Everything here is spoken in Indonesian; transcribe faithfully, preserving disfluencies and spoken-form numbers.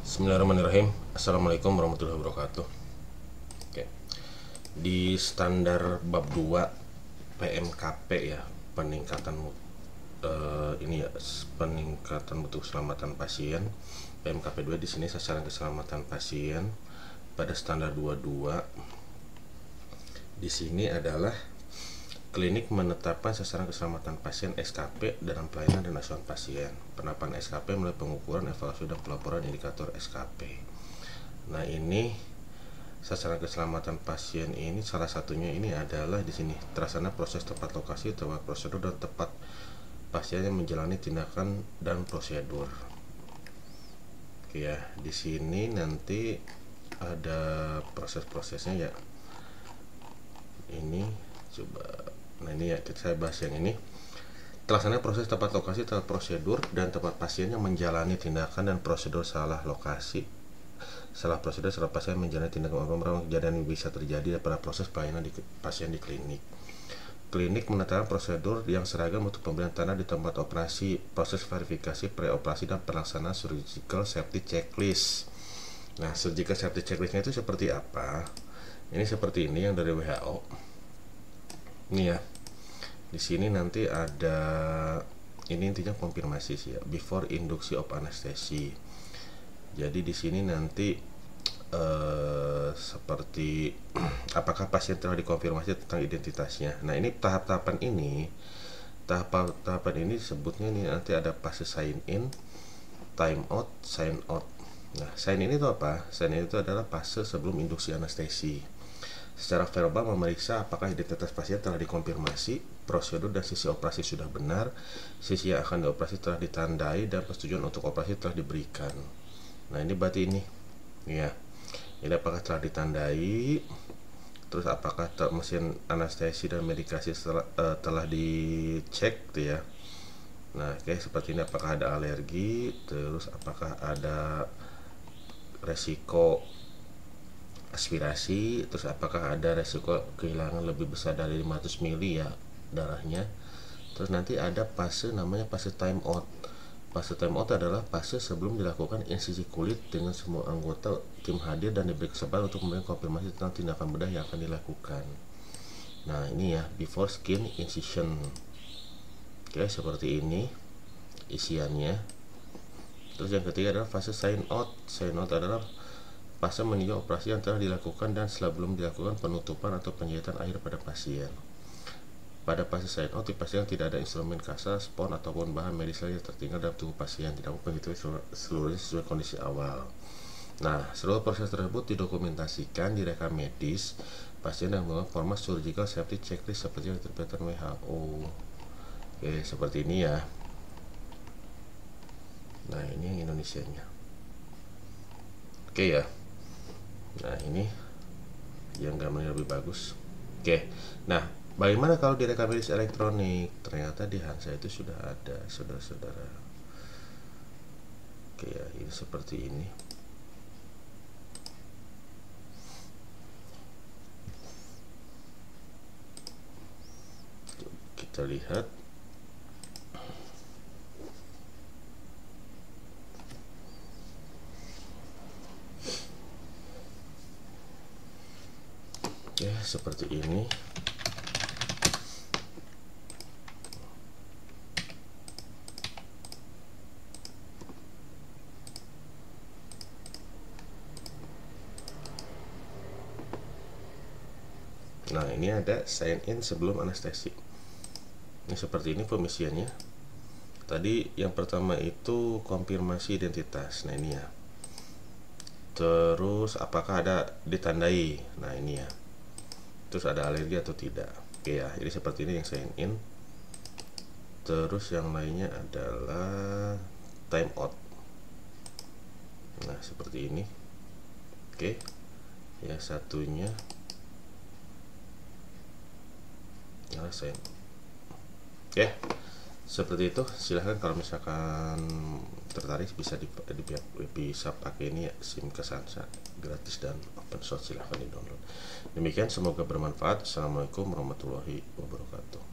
Bismillahirrahmanirrahim. Assalamualaikum warahmatullahi wabarakatuh. Oke. Di standar bab dua P M K P ya, peningkatan uh, ini ya, peningkatan mutu keselamatan pasien. P M K P dua di sini sasaran keselamatan pasien pada standar dua puluh dua. Di sini adalah klinik menetapkan sasaran keselamatan pasien S K P dalam pelayanan dan asuhan pasien. Penerapan S K P melalui pengukuran, evaluasi, dan pelaporan indikator S K P. Nah, ini sasaran keselamatan pasien ini salah satunya ini adalah di sini terlaksana proses tepat lokasi, tepat prosedur, dan tepat pasien yang menjalani tindakan dan prosedur. Oke ya, di sini nanti ada proses-prosesnya ya. Ini coba. Nah, ini ya, saya bahas yang ini. Terlaksana proses tepat lokasi, tepat prosedur, dan tepat pasien yang menjalani tindakan dan prosedur salah lokasi, salah prosedur, salah pasien menjalani tindakan. Kejadian yang bisa terjadi pada proses pelayanan di pasien di klinik. Klinik menetapkan prosedur yang seragam untuk pemberian tanda di tempat operasi, proses verifikasi preoperasi, dan pelaksanaan surgical safety checklist. Nah, surgical safety checklistnya itu seperti apa? Ini seperti ini yang dari W H O. Ini ya, di sini nanti ada, ini intinya konfirmasi sih ya, before induksi of anesthesia. Jadi di sini nanti eh, seperti apakah pasien telah dikonfirmasi tentang identitasnya. Nah, ini tahap-tahapan ini, tahap-tahapan ini sebutnya ini nanti ada fase sign in, time out, sign out. Nah, sign in itu apa? Sign in itu adalah fase sebelum induksi anestesi. Secara verbal memeriksa apakah identitas pasien telah dikonfirmasi, prosedur dan sisi operasi sudah benar, sisi yang akan dioperasi telah ditandai, dan persetujuan untuk operasi telah diberikan. Nah, ini berarti ini ya, ini apakah telah ditandai, terus apakah mesin anestesi dan medikasi setelah, uh, telah dicek gitu ya. Nah, oke, seperti ini, apakah ada alergi, terus apakah ada resiko aspirasi, terus apakah ada resiko kehilangan lebih besar dari lima ratus mililiter ya darahnya. Terus nanti ada fase namanya fase time out. Fase time out adalah fase sebelum dilakukan insisi kulit dengan semua anggota tim hadir dan diberi kesempatan untuk memberikan konfirmasi tentang tindakan bedah yang akan dilakukan. Nah, ini ya, before skin incision. Oke, seperti ini isiannya. Terus yang ketiga adalah fase sign out. Sign out adalah fase meninjau operasi yang telah dilakukan dan setelah belum dilakukan penutupan atau penjahitan akhir pada pasien. Pada fase sign out, di pasien tidak ada instrumen kasar, spon, ataupun bahan medis lain yang tertinggal dalam tubuh pasien. Tidak mengetahui seluruhnya sesuai kondisi awal. Nah, seluruh proses tersebut didokumentasikan di rekam medis pasien yang menggunakan format surgical safety checklist seperti yang diterapkan W H O. Oke, seperti ini ya. Nah, ini yang Indonesianya. Oke ya. Nah, ini yang gambarnya lebih bagus. Oke, nah bagaimana kalau di rekam medis elektronik? Ternyata di Hansa itu sudah ada, saudara-saudara. Oke ya, ini seperti ini. Kita lihat. Ya, seperti ini. Nah, ini ada sign in sebelum anestesi. Ini seperti ini pemisiannya. Tadi yang pertama itu konfirmasi identitas. Nah, ini ya. Terus apakah ada ditandai. Nah, ini ya. Terus ada alergi atau tidak. Oke ya, jadi seperti ini yang sign in. Terus yang lainnya adalah time out. Nah, seperti ini. Oke. Ya, satunya nah, sign. Oke. Seperti itu. Silahkan kalau misalkan tertarik bisa di, di bisa pakai ini ya, SIM Kesansa, gratis dan open source, silahkan di download. Demikian, semoga bermanfaat. Assalamualaikum warahmatullahi wabarakatuh.